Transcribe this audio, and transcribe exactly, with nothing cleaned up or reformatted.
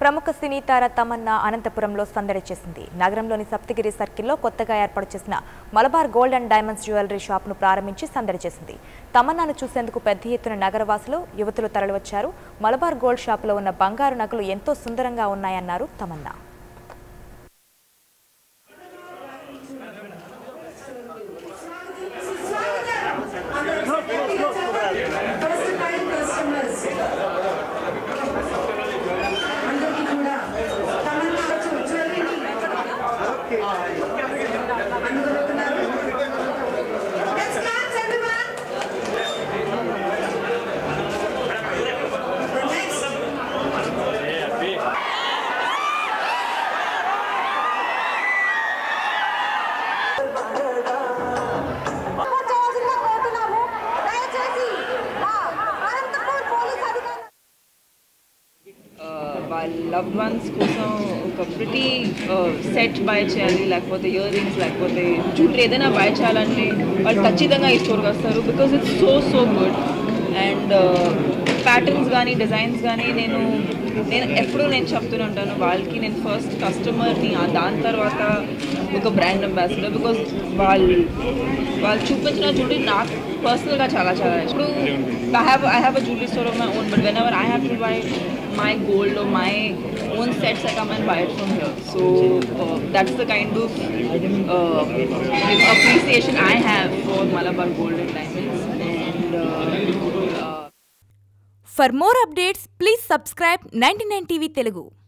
ప్రముఖ సినీ తార తమన్నా అనంతపురంలో సందడి చేసింది. నగరంలోని సప్తగిరి సర్కిల్లో కొత్తగా ఏర్పాటు చేసిన Malabar gold and diamonds jewellery షాప్ను ప్రారంభించి సందడి చేసింది. తమన్నాను చూసేందుకు పెద్ద ఎత్తున నగరవాసులు, యువతులు తరలివచ్చారు. మలబార్ గోల్డ్ షాపులో ఉన్న బంగారు నగలు ఎంతో సుందరంగా ఉన్నాయన్నారు తమన్నా. loved ones కోసం ఒక ప్రిటీ సెట్ బై చేయాలి, లేకపోతే ఇయర్ రింగ్స్, లేకపోతే జ్యువెలరీ ఏదైనా బై చేయాలంటే వాళ్ళు ఖచ్చితంగా ఈ స్టోర్కి వస్తారు. Because it's so so good. And patterns కానీ డిజైన్స్ కానీ నేను నేను ఎప్పుడూ నేను చెప్తూనే ఉంటాను వాళ్ళకి, నేను ఫస్ట్ కస్టమర్ని, దాని తర్వాత ఒక బ్రాండ్ అంబాసిడర్. బికాజ్ వాళ్ళు వాళ్ళు చూపించిన జ్యువెలరీ నాకు పర్సనల్గా చాలా చాలా ఇప్పుడు I have I have a jewellery store of my own, but whenever I have to buy my gold or my own sets, I come and buy it from here. So uh, that's the kind of uh, you know, appreciation I have for Malabar Gold and Diamonds. And uh, uh, for more updates, please subscribe ninety-nine T V Telugu.